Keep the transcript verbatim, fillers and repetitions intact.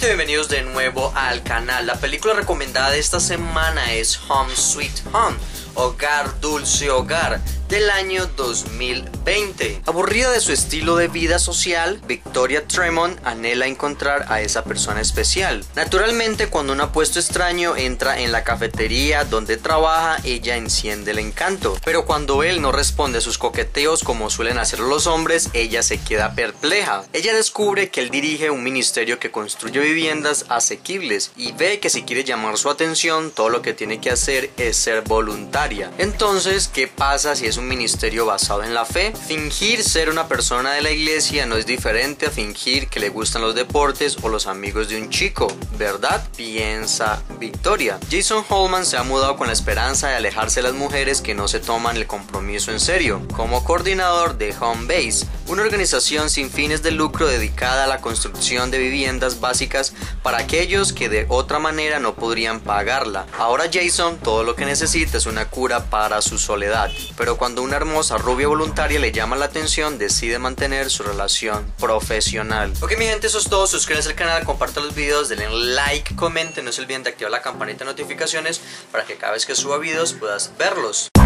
gente, bienvenidos de nuevo al canal. La película recomendada de esta semana es Home Sweet Home, Hogar Dulce Hogar, del año dos mil veinte. Aburrida de su estilo de vida social, Victoria Tremont anhela encontrar a esa persona especial. Naturalmente, cuando un apuesto extraño entra en la cafetería donde trabaja, ella enciende el encanto. Pero cuando él no responde a sus coqueteos como suelen hacer los hombres, ella se queda perpleja. Ella descubre que él dirige un ministerio que construye viviendas asequibles y ve que si quiere llamar su atención, todo lo que tiene que hacer es ser voluntaria. Entonces, ¿qué pasa si es un ministerio basado en la fe? Fingir ser una persona de la iglesia no es diferente a fingir que le gustan los deportes o los amigos de un chico, ¿verdad? Piensa Victoria. Jason Holman se ha mudado con la esperanza de alejarse de las mujeres que no se toman el compromiso en serio, como coordinador de Home Base, una organización sin fines de lucro dedicada a la construcción de viviendas básicas para aquellos que de otra manera no podrían pagarla. Ahora Jason todo lo que necesita es una cura para su soledad, pero cuando una hermosa rubia voluntaria le llama la atención, decide mantener su relación profesional. Ok, mi gente, eso es todo. Suscríbanse al canal, compartan los videos, denle like, comenten, no se olviden de activar la campanita de notificaciones para que cada vez que suba videos puedas verlos.